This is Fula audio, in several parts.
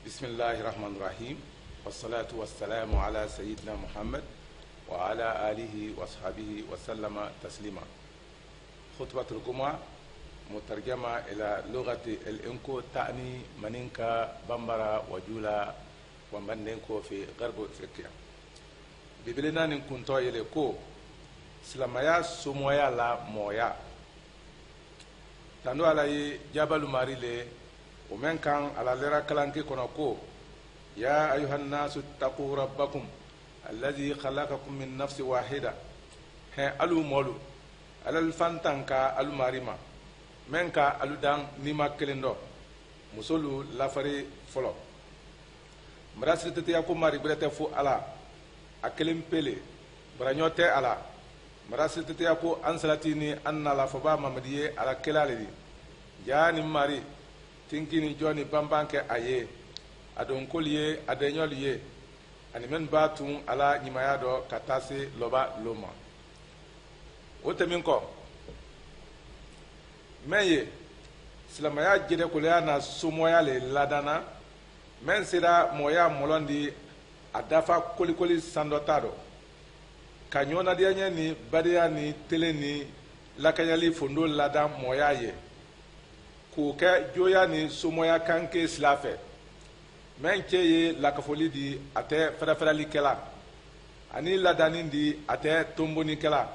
بسم الله الرحمن الرحيم والصلاة والسلام على سيدنا محمد وعلى آله وصحبه وسلم تسليما. خطبة الجمعة مترجمة إلى لغة الإنكو تعني منينكا بامبرا وجولا ومنينكو في غرب أفريقيا. بيبلنا نكون تويلكو سلامايا سمويا لا مويا تندو على جبل ماريلي ومن كان على لرا كلانكي كونكو يا أيها الناس اتقوا ربكم الذي خلقكم من نفس واحدة هي ألو مولو على الفانتان كا ألو ماريما من كا ألو دان نيما كلندو مسولو لافري فلو مراسل تتياكو ماري بلete فو على أكلم بيلي برانيوتي على مراسل تتياكو أنسلاتيني أن لا فبا ممديه على كلالي جاني ماري tinkini joni bambanke aye adon kolye adenyoliye ani men batun ala nyimaya do katase loba loma otemin ko meye silamaya jide kolya na sumoya le ladana men sira moya molondi adafa kolikoli sandotado kanyona dianya ni badia ni teleni lakanyali fondo lada moya ye k'o kɛ joya ni somoya kanke sila fɛ men cɛ ye lakafoli di a tɛ fɛrɛfɛrɛlikɛla ani ladani di a tɛ tonbonikɛla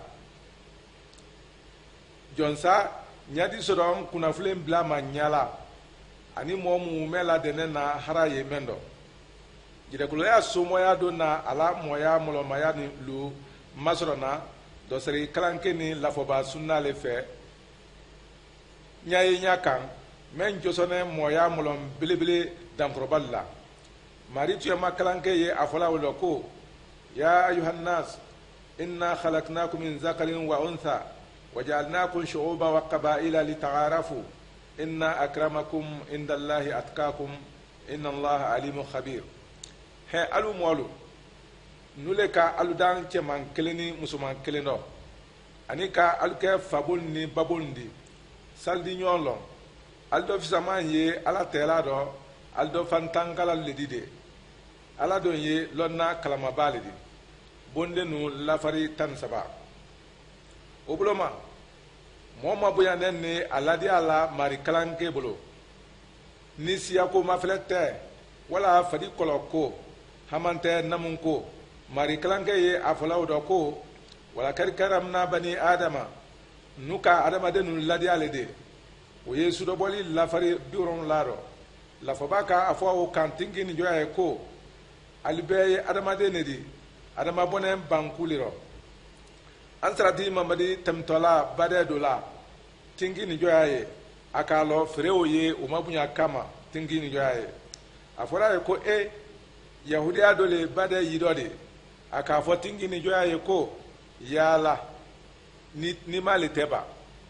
jɔnsa ɲadi sɔrɔ kunnafilen bila ma ɲala ani mɔgɔ minnu mɛ ladɛnɛ na hara ye mɛn dɔ jidɛkoloya somoya do na ala mɔya mɔlɔmaya ni lu masɔrɔ na dɔsɛri kalanke ni lafɔba sunnale fɛ nyaye nyakan men josone moya molon bilibili dankorobal la mari tuya makalanke ye afola wala ko ya ayuhan nas inna khalaqnakum min zakarin wa untha waja'alnakum shu'uban wa qaba'ila lita'arafu inna akramakum indallahi atqakum inna allaha alimun khabir he alu molu nule ka alu dan ceman keleni musuman keleno anika alke fabul ni babundi saldi ñolo aldo fisama ye ala tela do aldo fantangala ledide ala do ye lonna kalama balidi bonde nu lafari tan saba obloma moma boyande ne aladi ala mari kalanke bolo ni siya ko maflete wala fadi koloko hamante namunko mari kalanke ye afalaw do ko wala karkaramna bani adama nuka adamadenu ladiale de o yesu do boli lafari biron laro la fabaka afo o kantingi ni joya ko alibeye adamadene di adama bonen bankuliro ansrati mamadi temtola bade dola tingi ni joya ye akalo freo ye o mabunya kama tingi ni joya ye afora ye ko yahudi adole bade yidode akafo tingi ni joya ye ko yala ni mali teba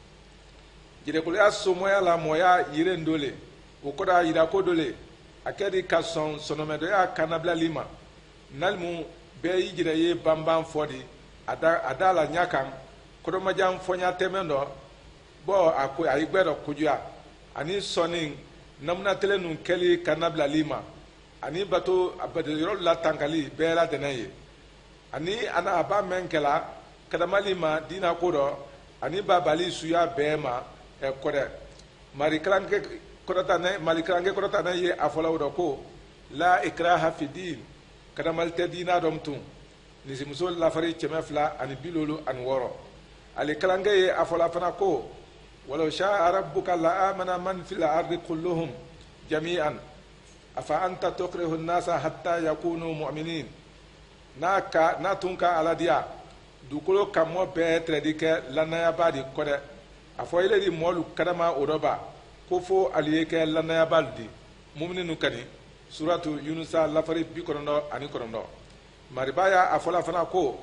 jide ko ya somoya la moya yire ndole o koda yida ko dole akedi kason sonomedo ya kanabla lima nalmu be yijire ye bambam fodi adala nyakan kodo majam fonya temendo bo ako ayigbedo kujua ani sonin namna telenu keli kanabla lima ani bato abadiro la tankali be la denaye ani ana aba menkela kadamalima dina kodo ani babali suya bema kode marikrange kodata ne malikrange kodata ne ye afola wodo ko la ikraha fi din kadamalte dina domtu nisi musol la fari chemefla ani bilolu an woro ali krange ye afola fana ko walau sha'a rabbuka la amana man fil ardi kulluhum jami'an afa anta tukrihu an-nasa hatta yakunu mu'minin naka natunka aladia dukolo kamo be tradike lanaya badi kode afo ile di molu kadama odoba kofo aliyeke lanaya baldi mumninu kani suratu yunusa lafari bikondo ani kondo maribaya afola fana ko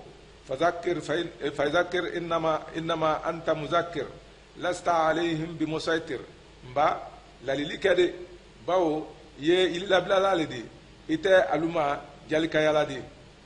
fazakir innama anta muzakkir lasta alaihim bimusaitir mba lalilike de bawo ye illa blaladi ite aluma jalika yaladi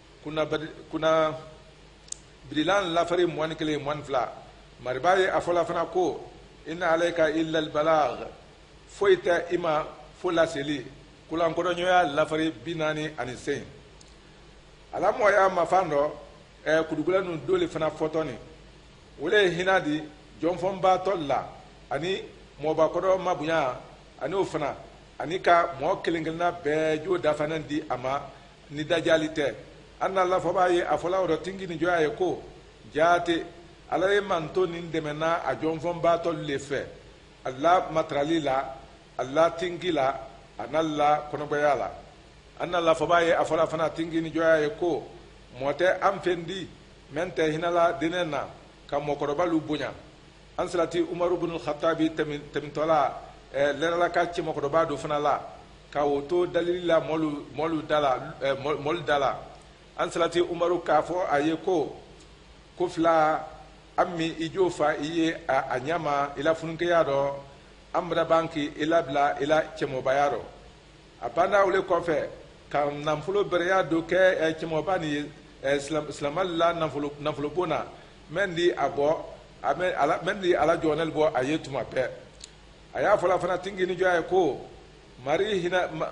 kuna bidilan lafari mwan kele mwan fla maribaye afola fana ko inna alayka illa albalagh foita ima fola seli kulan kodo nyoya lafari binani ani sen ala moya mafando kudugula nu dole fana fotoni wole hinadi jonfon ba tolla ani moba kodo mabunya ani ofana ani ka mo kelengelna be jo dafanan di ama ni dajalite anna la fobaye afola ro tingini joya ko jaate ala ye manto nin demena a jonfon ba tolle fe alla matralila alla tingila analla konobayala analla fobaye afola fana tingini joya ko mote am fendi mente hinala dinena kam mo korobalu bunya ansalati umaru ibn al-khattabi tamin tola lerala ka ci mo korobado fana la ka woto dalila molu dala ansalati umaru ka fo aye ko fla ammi ijofa iye anyama ila funke yado amra banki ila bla ila chemo bayaro apanda ule kofe kam namfulo bereya do ke chemo bani islamalla namfulo bona mendi abo mendi ala jonel bo ayetuma pe aya fola fana tingini joye ko mari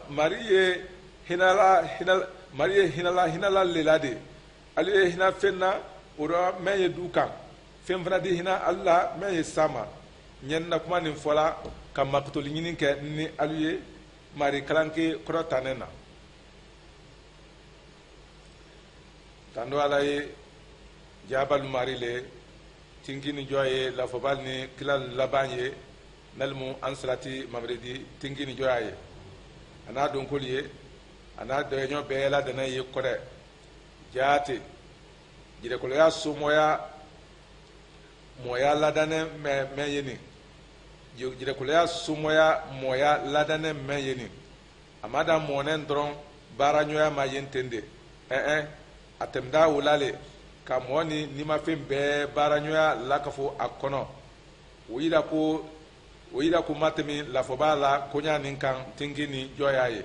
hinala lelade ali hina fenna ura meye dukan fen fana di hina alla meye sama nyenna kuma nin fola kam makutoli nyinin ke ni aliye mari kalanke krotanena tando alaye jabal mari le tingini joye la fobal ni kilal labanye nalmu ansalati mabredi tingini joye ana don koliye ana de nyo bela de na ye kore jaati jide ko ya sumoya moya ladane me yeni jide ko ya sumoya moya ladane me yeni amada monen dron bara nyoya ma yentende atemda wulale ka moni nima fem be bara nyoya lakafo akono wira ko matemi la fobala konya ninkan tingini joyaye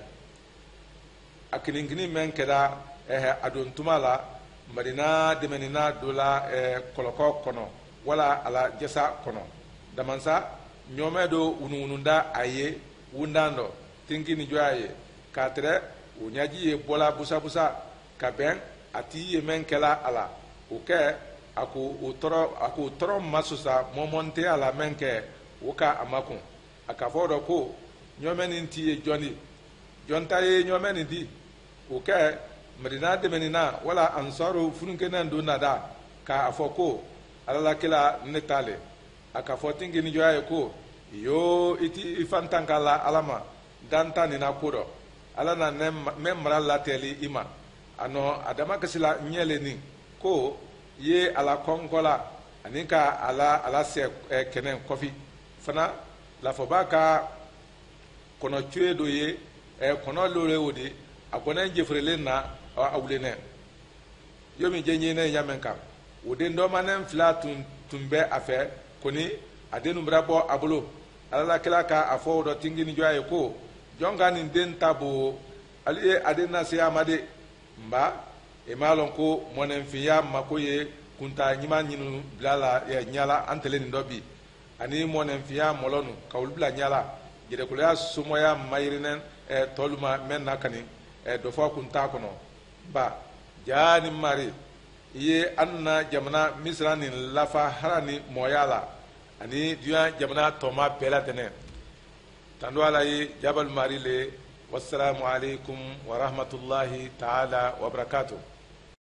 akilingini men keda adon tumala marina demenina dola koloko kono wala ala jesa kono damansa nyomedo unununda aye wundando tingini joyaye katre unyaji ye bola busa ka ben ati ye men kela ala uke aku toro masusa momonte ala menke uka amakun akafodo ko nyomeni ntiye joni jonta ye nyomeni di uke medina demenina wala ansaru fununke nan do nada ka afoko alala kila netale akafo tingini joye ko yo iti ifantankala alama danta ni nakudo alana memra lateli ima ano adama kasila nyele ni ko ye ala kongola aninka ala se kenen kofi fana la fobaka kono tuedo ye kono lore wodi akona jefrele na awulene yomi jenye ne yamenka wode ndo manen flatun tumbe afe koni adenu brabo abulo ala kila ka afo do tingini joye ko jonga ni den tabo ali adena se amade mba emalon ko monen fiya makoye kunta nyima nyinu blala ya nyala antele ndobi ani monen fiya molonu kawulbla nyala jede ko ya sumoya mayrinen toluma men nakani do fo kunta kono ba jani mari ye anna jamana misrani lafa harani moyala ani duya jamana toma pela tene tando ala ye jabal mari le wassalamu alaikum wa rahmatullahi ta'ala wa barakatuh.